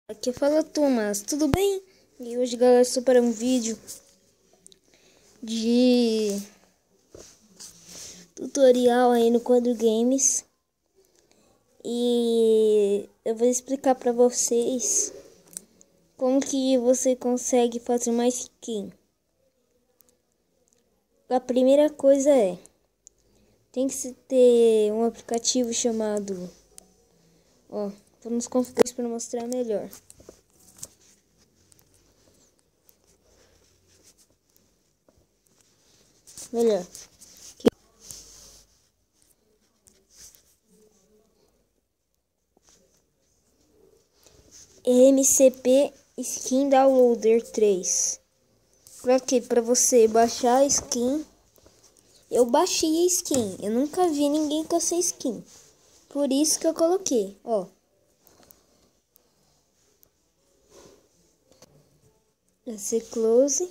Aqui fala Thomas, tudo bem? E hoje, galera, estou para um vídeo de tutorial aí no Quadro Games. E eu vou explicar para vocês como que você consegue fazer uma skin. A primeira coisa tem que ter um aplicativo chamado, vamos configurar isso para mostrar melhor. MCP Skin Downloader 3. Para você baixar a skin. Eu baixei a skin. Eu nunca vi ninguém com essa skin. Por isso que eu coloquei, Esse close.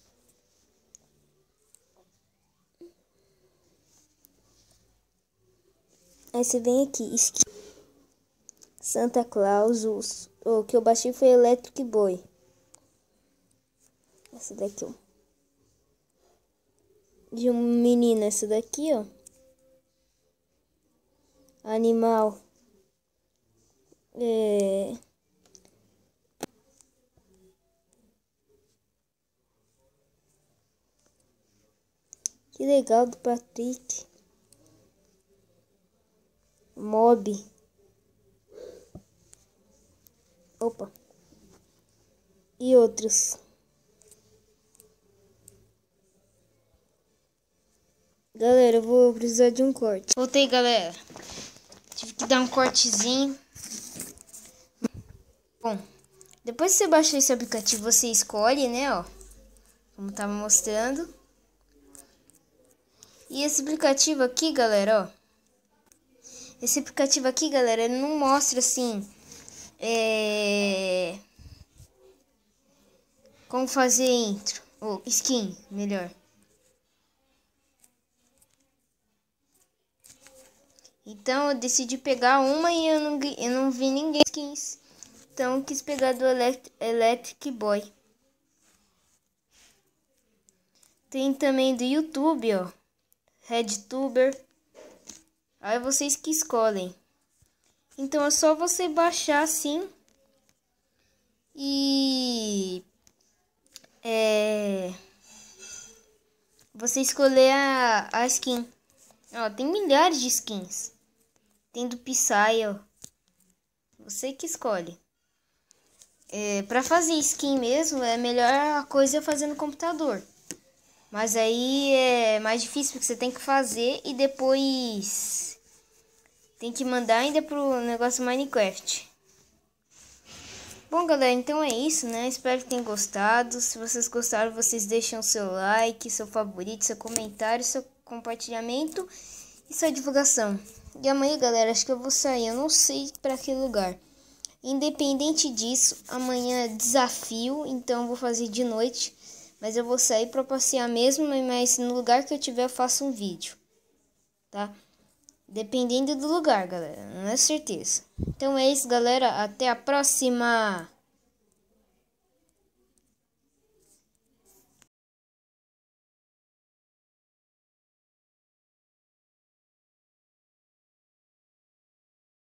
Aí você vem aqui, skin Santa Claus. O que eu baixei foi Electric Boy. Essa daqui, de um menino, essa daqui, Animal. Que legal, do Patrick. Mob. Opa. E outros. Galera, eu vou precisar de um corte. Voltei, galera. Tive que dar um cortezinho. Bom, depois que você baixar esse aplicativo, você escolhe, né, como tava mostrando. E esse aplicativo aqui, galera, esse aplicativo aqui, galera, ele não mostra assim, como fazer intro, ou skin, melhor. Então eu decidi pegar uma e eu não vi ninguém skins. Então eu quis pegar do Electric Boy. Tem também do YouTube, RedTuber. Aí vocês que escolhem. Então é só você baixar assim. E você escolher a skin. Tem milhares de skins. Tem do Psy, Você que escolhe. Pra fazer skin mesmo, é melhor a coisa fazer no computador. Mas aí é mais difícil, porque você tem que fazer e depois tem que mandar ainda pro negócio Minecraft. Bom, galera, então é isso, né? Espero que tenham gostado. Se vocês gostaram, vocês deixam seu like, seu favorito, seu comentário, seu compartilhamento e sua divulgação. E amanhã, galera, acho que eu vou sair. Eu não sei para que lugar. Independente disso, amanhã é desafio, então eu vou fazer de noite. Mas eu vou sair para passear mesmo, mas no lugar que eu tiver eu faço um vídeo, tá? Dependendo do lugar, galera, não é certeza. Então é isso, galera, até a próxima!